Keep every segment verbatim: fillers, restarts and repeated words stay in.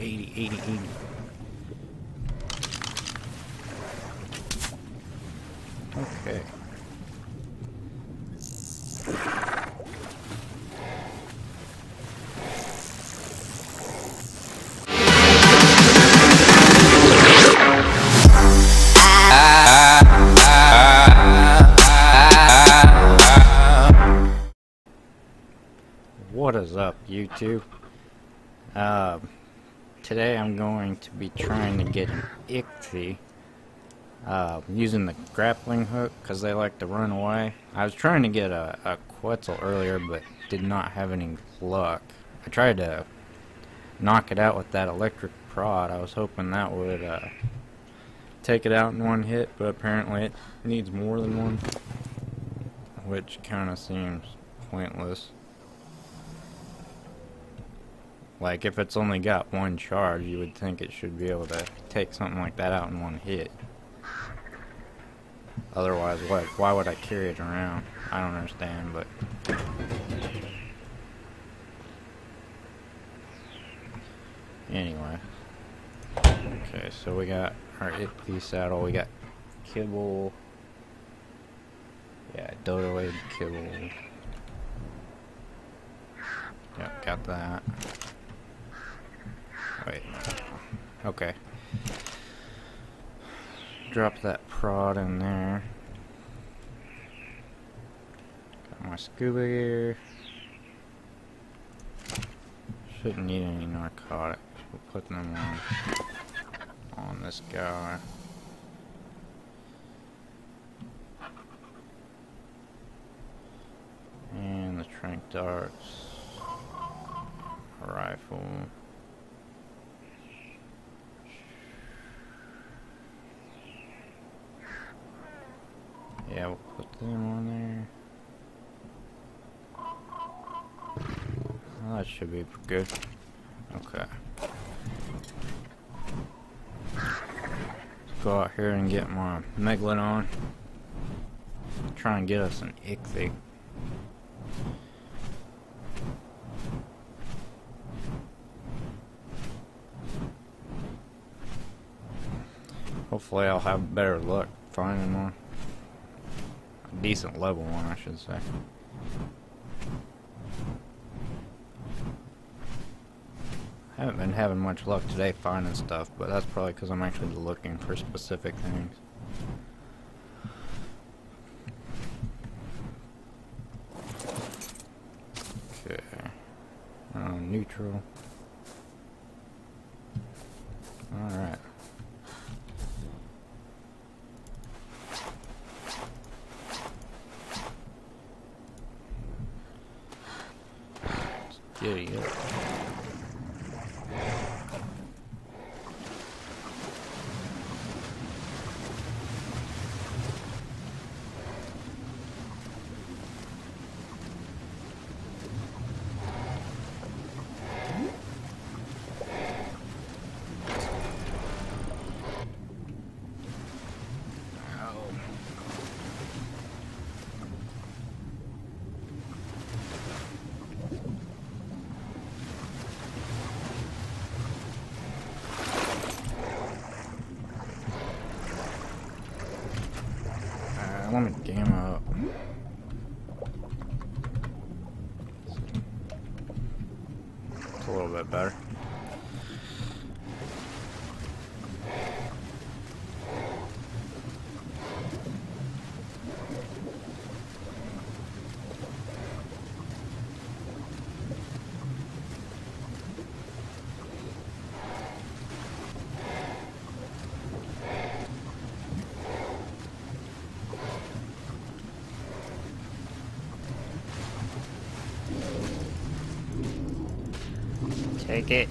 eighty, eighty, eighty. Okay. What is up, YouTube? Uh, today I'm going to be trying to get an ichthy uh, using the grappling hook because they like to run away. I was trying to get a, a Quetzal earlier but did not have any luck. I tried to knock it out with that electric prod. I was hoping that would uh, take it out in one hit, but apparently it needs more than one, which kind of seems pointless. Like, if it's only got one charge, you would think it should be able to take something like that out in one hit. Otherwise, what? Why would I carry it around? I don't understand, but... Anyway. Okay, so we got our ichthy saddle, we got kibble... Yeah, Dodoid kibble... Yep, got that. Wait. Okay. Drop that prod in there. Got my scuba gear. Shouldn't need any narcotics. We'll put them on on this guy. And the trank darts. A rifle. Yeah, we'll put them on there. Well, that should be good. Okay. Let's go out here and get my Megalodon. Try and get us an ichthy. Hopefully I'll have better luck finding one. A decent level one, I should say. I haven't been having much luck today finding stuff, but that's probably because I'm actually looking for specific things. Okay. Uh, neutral. Alright. Giddy up. Let me gamma up. It's a little bit better. Take it.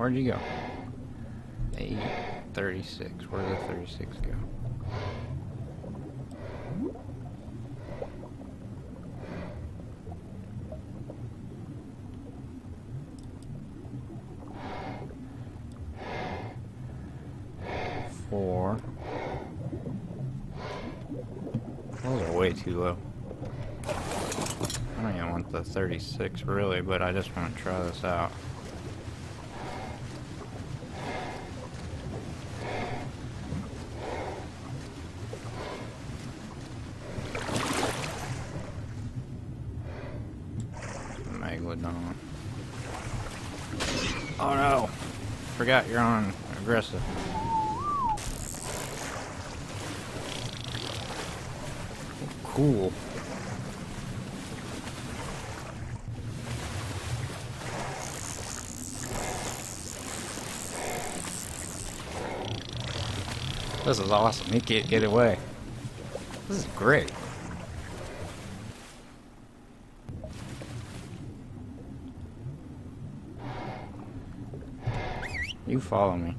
Where'd you go? eight thirty-six. Where did the thirty-six go? Four. Those are way too low. I don't even want the thirty-six really, but I just want to try this out. Megalodon. Oh no! Forgot you're on aggressive. Cool. This is awesome. He can't get away. This is great. You follow me.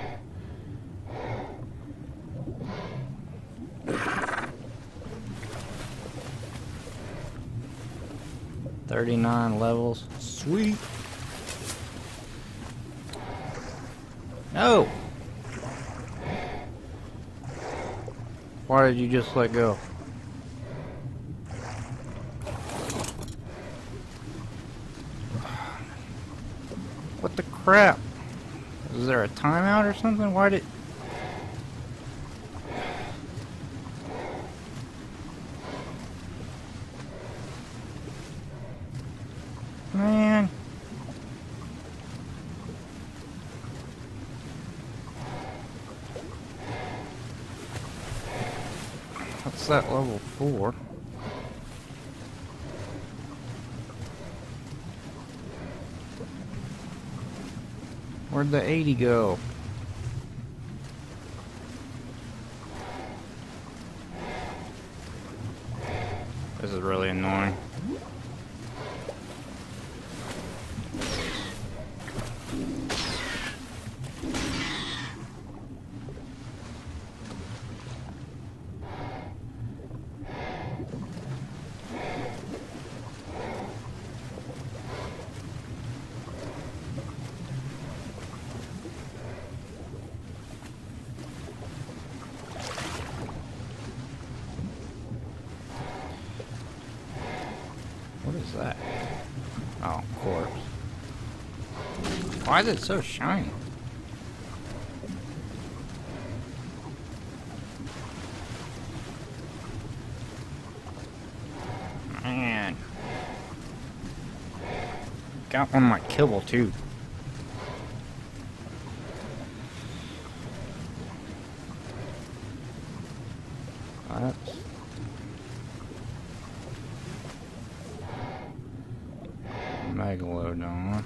thirty-nine levels. Sweet. No! Why did you just let go? What the crap? Is there a timeout or something? Why did... Man. What's that level four? Where'd the eighty go? This is really annoying. What is that? Oh, corpse. Why is it so shiny? Man. Got one of my kibble too. That's... Megalodon.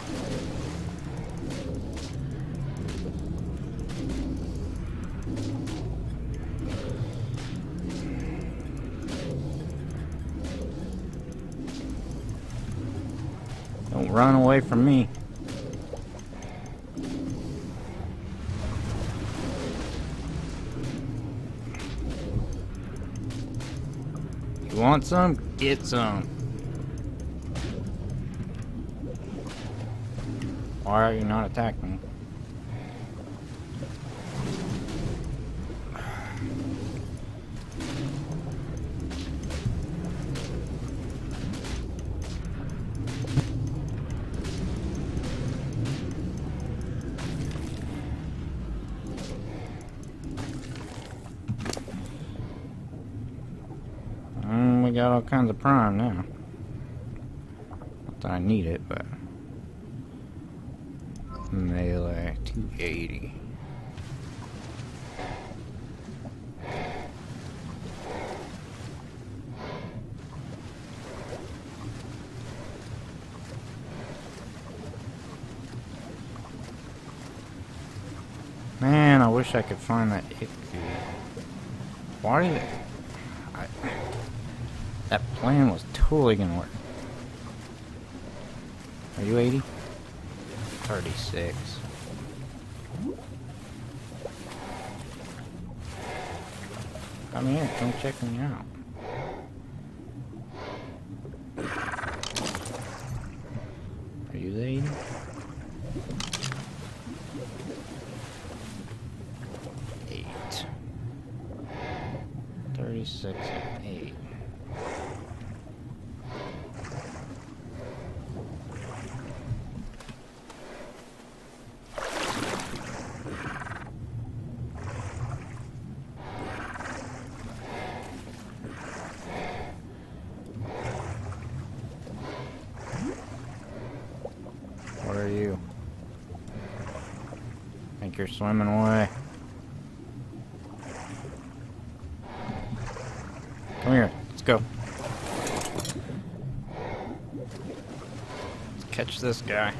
Don't run away from me. You want some? Get some. Why are you not attacking me? Um, we got all kinds of prime now. Not that I need it, but... Melee two eighty. Man, I wish I could find that ichthyo. Why did it... I, that plan was totally gonna work. Are you eighty? thirty-six. Come here, come check me out. Are you there? Eight. Thirty-six and eight. What are you? Think you're swimming away? Come here, let's go. Let's catch this guy.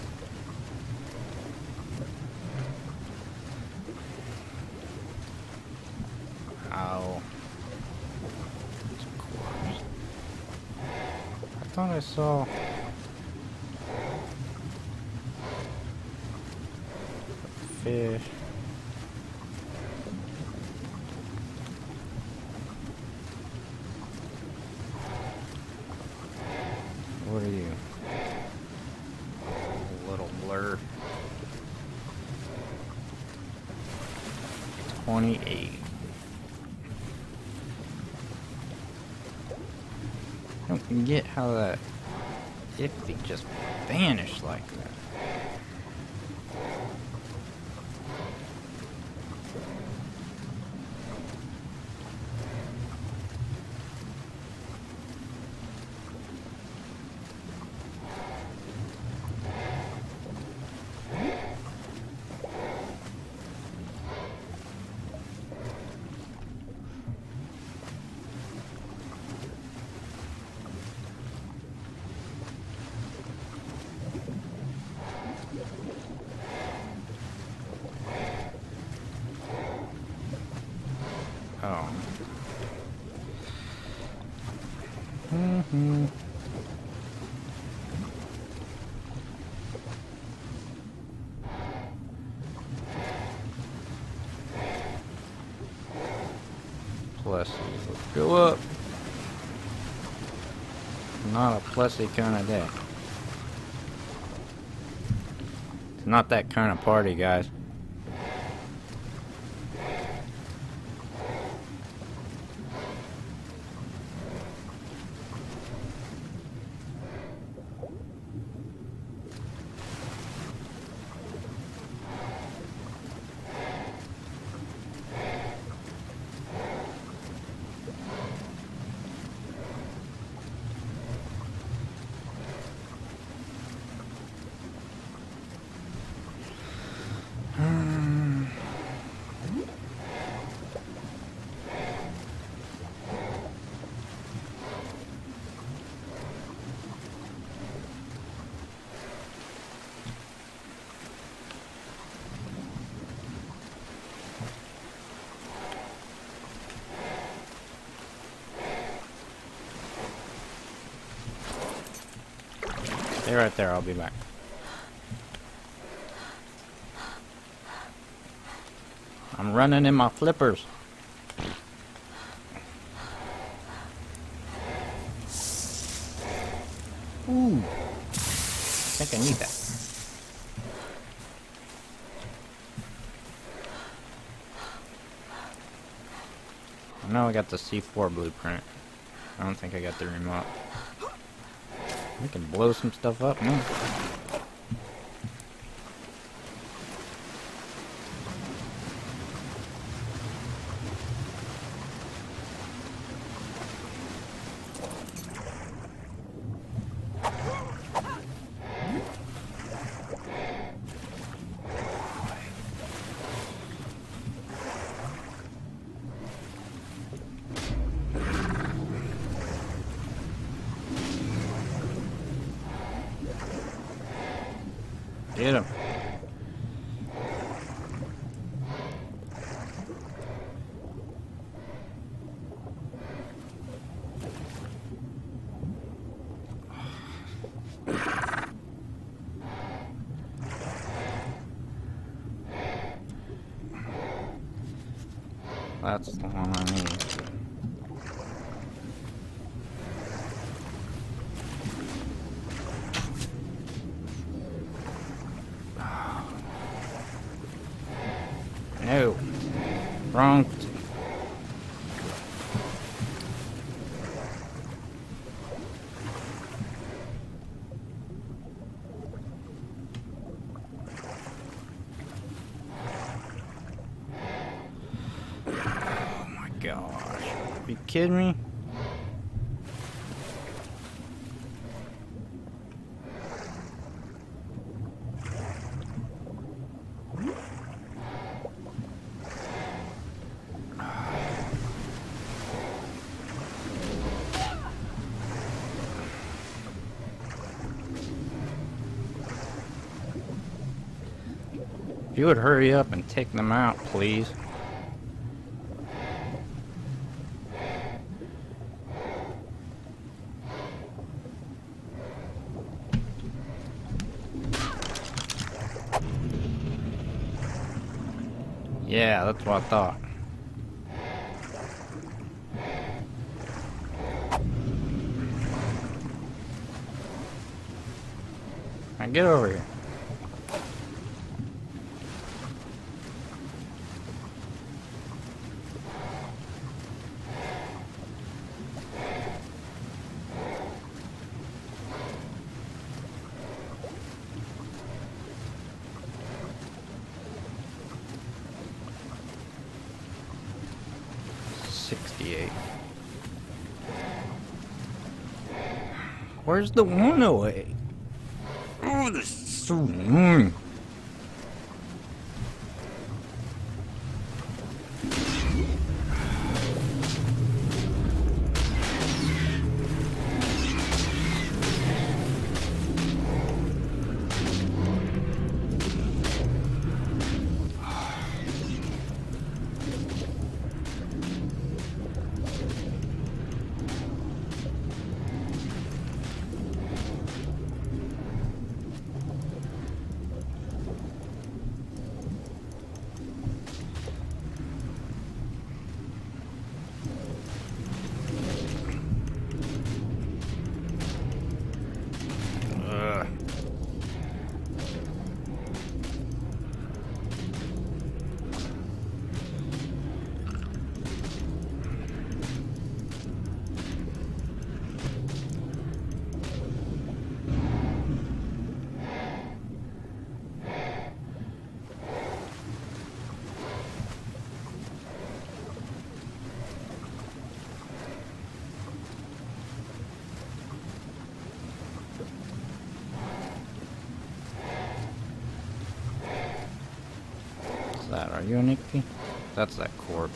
Ow. It's a corpse. I thought I saw... fish. What are you? A little blur. twenty-eight. I don't get how that ichthy just vanished like that. Oh. Mm-hmm. Plessy. Let's go up. Not a Plessy kind of day. It's not that kind of party, guys. Stay right there, I'll be back. I'm running in my flippers. Ooh. I think I need that. I know I got the C four blueprint. I don't think I got the remote. We can blow some stuff up now. Get him. That's the one I need. No. Wrong. Oh my gosh. Are you kidding me? If you would hurry up and take them out, please. Yeah, that's what I thought. Now get over here. sixty-eight. Where's the one oh eight? Oh, this is so annoying. That, are you an Ichthy? That's that corpse.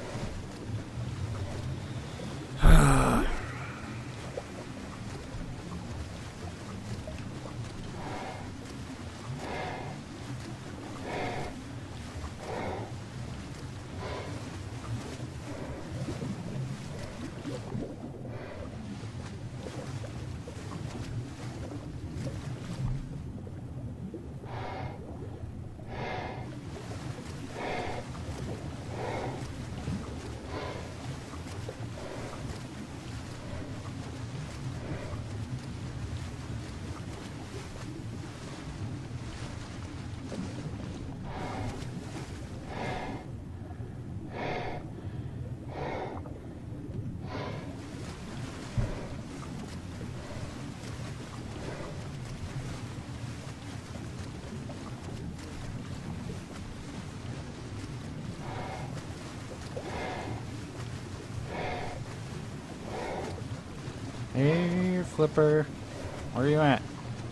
Hey, Flipper. Where are you at?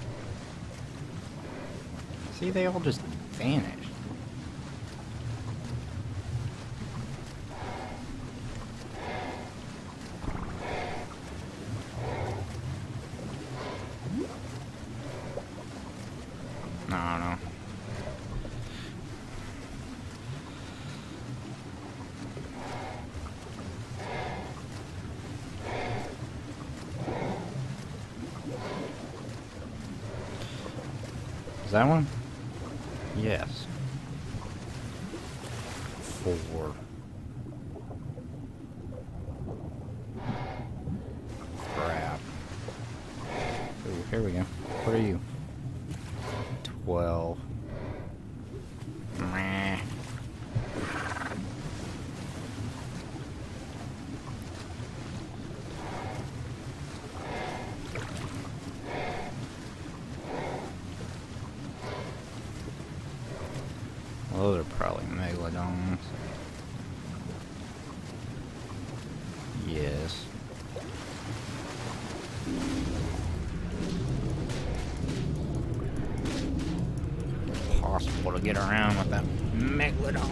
See, they all just vanished. No, no. Is that one? Yes. Four. here we go. What are you? Twelve. Meh. Well, those are probably megalodons. Yes. Possible to get around with that megalodon.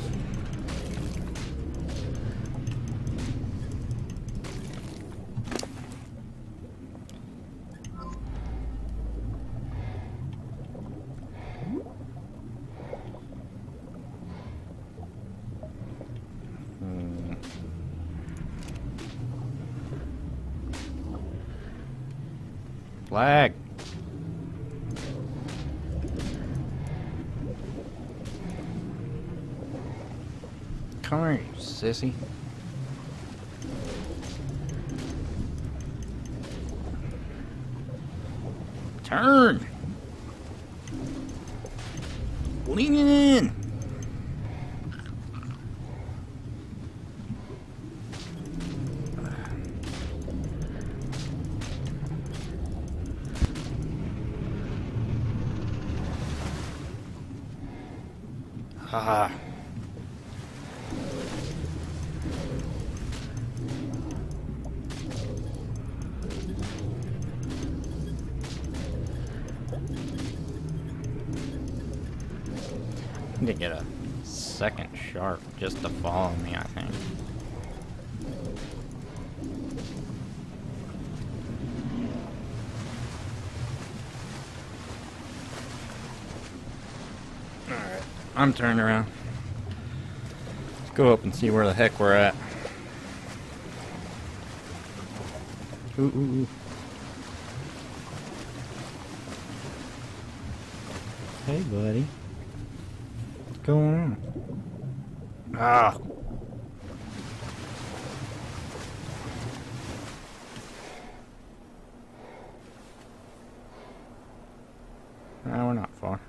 Hmm. Flag. Come here, you sissy. Turn. Lean in. Ah. I need to get a second shark just to follow me, I think. Alright, I'm turned around. Let's go up and see where the heck we're at. Ooh, ooh, ooh. Hey, buddy. What's going on? Ah. No, we're not far.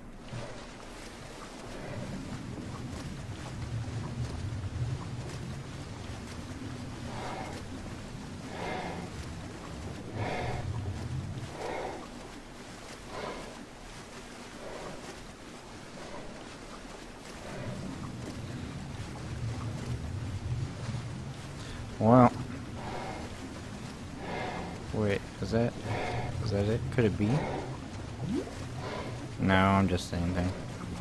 Well, wait, is that, is that it? Could it be? No, I'm just saying things.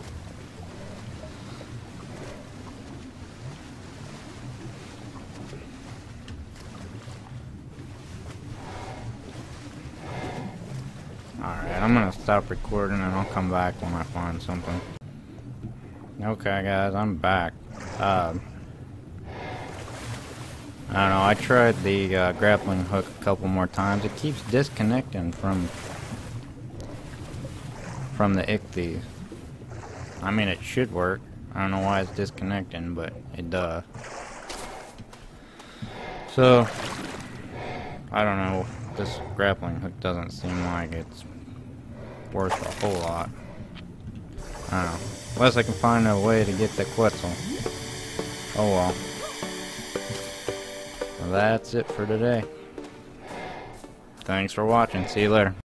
Alright, I'm gonna stop recording and I'll come back when I find something. Okay guys, I'm back. Um... I don't know, I tried the uh, grappling hook a couple more times. It keeps disconnecting from from the ichthyes. I mean, it should work. I don't know why it's disconnecting, but it does. So, I don't know. This grappling hook doesn't seem like it's worth a whole lot. I don't know. Unless I can find a way to get the Quetzal. Oh well. That's it for today. Thanks for watching. See you later.